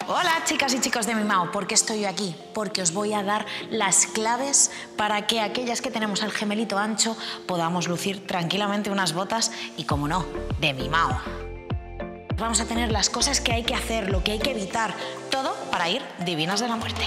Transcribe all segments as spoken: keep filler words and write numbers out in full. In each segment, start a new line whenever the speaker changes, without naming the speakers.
Hola chicas y chicos de Mimao, ¿por qué estoy aquí? Porque os voy a dar las claves para que aquellas que tenemos el gemelito ancho podamos lucir tranquilamente unas botas y, como no, de Mimao. Vamos a tener las cosas que hay que hacer, lo que hay que evitar, todo para ir divinas de la muerte.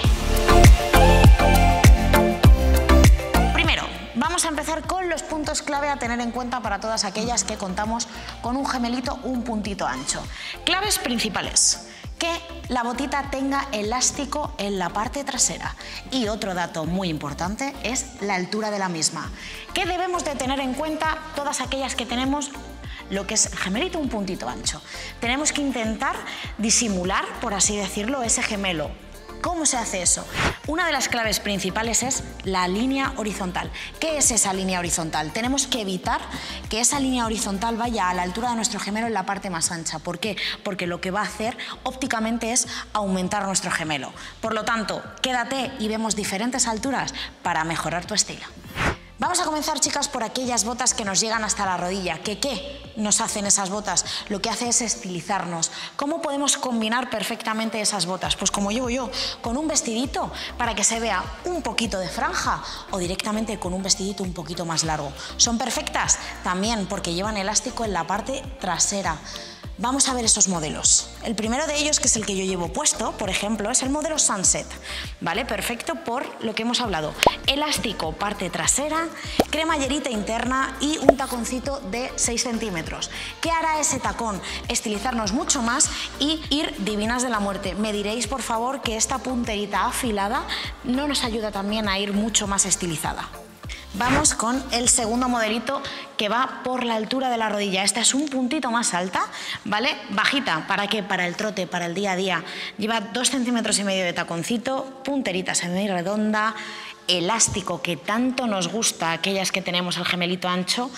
Primero, vamos a empezar con los puntos clave a tener en cuenta para todas aquellas que contamos con un gemelito un puntito ancho. Claves principales. Que la botita tenga elástico en la parte trasera. Y otro dato muy importante es la altura de la misma. ¿Qué debemos de tener en cuenta todas aquellas que tenemos lo que es el gemelito un puntito ancho? Tenemos que intentar disimular, por así decirlo, ese gemelo. ¿Cómo se hace eso? Una de las claves principales es la línea horizontal. ¿Qué es esa línea horizontal? Tenemos que evitar que esa línea horizontal vaya a la altura de nuestro gemelo en la parte más ancha. ¿Por qué? Porque lo que va a hacer ópticamente es aumentar nuestro gemelo. Por lo tanto, quédate y vemos diferentes alturas para mejorar tu estilo. Vamos a comenzar, chicas, por aquellas botas que nos llegan hasta la rodilla. ¿Qué qué nos hacen esas botas? Lo que hace es estilizarnos. ¿Cómo podemos combinar perfectamente esas botas? Pues como llevo yo, con un vestidito para que se vea un poquito de franja o directamente con un vestidito un poquito más largo. ¿Son perfectas? También porque llevan elástico en la parte trasera. Vamos a ver esos modelos. El primero de ellos, que es el que yo llevo puesto, por ejemplo, es el modelo Sunset, ¿vale? Perfecto por lo que hemos hablado. Elástico, parte trasera, cremallerita interna y un taconcito de seis centímetros. ¿Qué hará ese tacón? Estilizarnos mucho más y ir divinas de la muerte. Me diréis, por favor, que esta punterita afilada no nos ayuda también a ir mucho más estilizada. Vamos con el segundo modelito, que va por la altura de la rodilla. Esta es un puntito más alta, ¿vale? Bajita, ¿para qué? Para el trote, para el día a día. Lleva dos centímetros y medio de taconcito, punterita semi-redonda, elástico que tanto nos gusta a aquellas que tenemos el gemelito ancho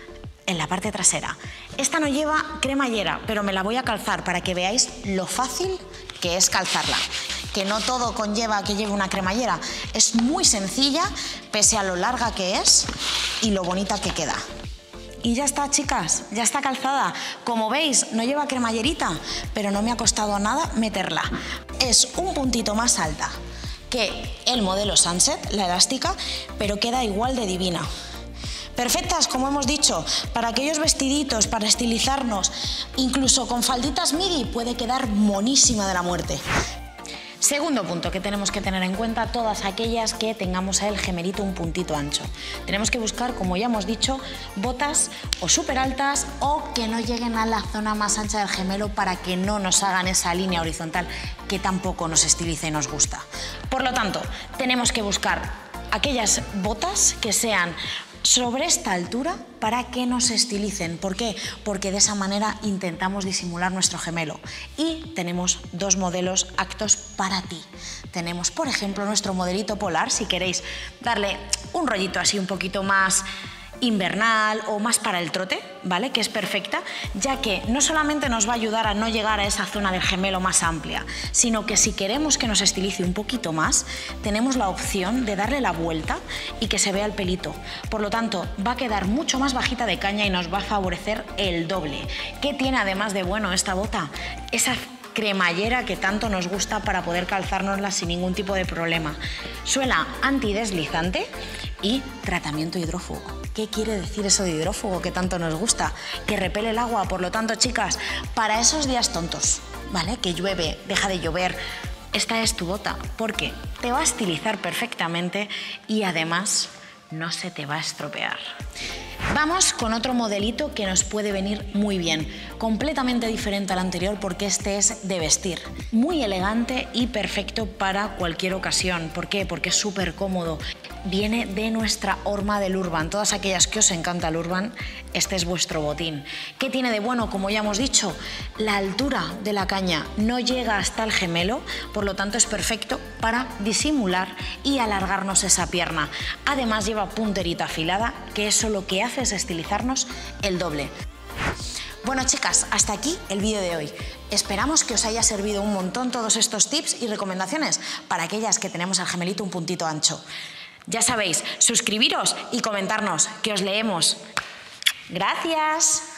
en la parte trasera. Esta no lleva cremallera, pero me la voy a calzar para que veáis lo fácil que es calzarla. Que no todo conlleva que lleve una cremallera. Es muy sencilla, pese a lo larga que es y lo bonita que queda. Y ya está, chicas, ya está calzada. Como veis, no lleva cremallerita, pero no me ha costado nada meterla. Es un puntito más alta que el modelo Sunset, la elástica, pero queda igual de divina. Perfectas, como hemos dicho, para aquellos vestiditos, para estilizarnos, incluso con falditas midi puede quedar monísima de la muerte. Segundo punto que tenemos que tener en cuenta, todas aquellas que tengamos el gemelito un puntito ancho. Tenemos que buscar, como ya hemos dicho, botas o súper altas o que no lleguen a la zona más ancha del gemelo para que no nos hagan esa línea horizontal que tampoco nos estiliza y nos gusta. Por lo tanto, tenemos que buscar aquellas botas que sean sobre esta altura para que nos estilicen. ¿Por qué? Porque de esa manera intentamos disimular nuestro gemelo. Y tenemos dos modelos aptos para ti. Tenemos, por ejemplo, nuestro modelito polar, si queréis darle un rollito así un poquito más invernal o más para el trote, ¿vale? Que es perfecta, ya que no solamente nos va a ayudar a no llegar a esa zona del gemelo más amplia, sino que si queremos que nos estilice un poquito más, tenemos la opción de darle la vuelta y que se vea el pelito. Por lo tanto, va a quedar mucho más bajita de caña y nos va a favorecer el doble. ¿Qué tiene además de bueno esta bota? Esa cremallera que tanto nos gusta para poder calzárnosla sin ningún tipo de problema. Suela antideslizante y tratamiento hidrófugo. ¿Qué quiere decir eso de hidrófugo que tanto nos gusta? Que repele el agua. Por lo tanto, chicas, para esos días tontos, ¿vale? Que llueve, deja de llover, esta es tu bota, porque te va a estilizar perfectamente y además no se te va a estropear. Vamos con otro modelito que nos puede venir muy bien, completamente diferente al anterior porque este es de vestir. Muy elegante y perfecto para cualquier ocasión. ¿Por qué? Porque es súper cómodo. Viene de nuestra horma del Urban. Todas aquellas que os encanta el Urban, este es vuestro botín. ¿Qué tiene de bueno? Como ya hemos dicho, la altura de la caña no llega hasta el gemelo, por lo tanto es perfecto para disimular y alargarnos esa pierna. Además lleva punterita afilada, que eso lo que hace es estilizarnos el doble. Bueno, chicas, hasta aquí el vídeo de hoy. Esperamos que os haya servido un montón todos estos tips y recomendaciones para aquellas que tenemos el gemelito un puntito ancho. Ya sabéis, suscribiros y comentarnos, que os leemos. ¡Gracias!